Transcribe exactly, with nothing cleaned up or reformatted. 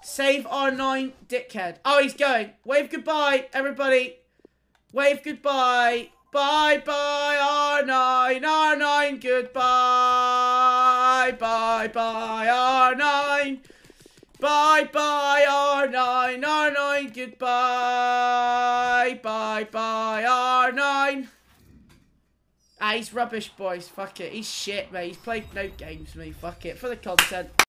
Save R nine, dickhead. Oh, he's going. Wave goodbye, everybody. Wave goodbye. Bye bye, R nine. R nine, goodbye. Bye bye, R nine. Bye bye, R nine. R nine, goodbye. Bye bye, R nine. Ah, he's rubbish, boys. Fuck it. He's shit, mate. He's played no games with me. Fuck it. For the content.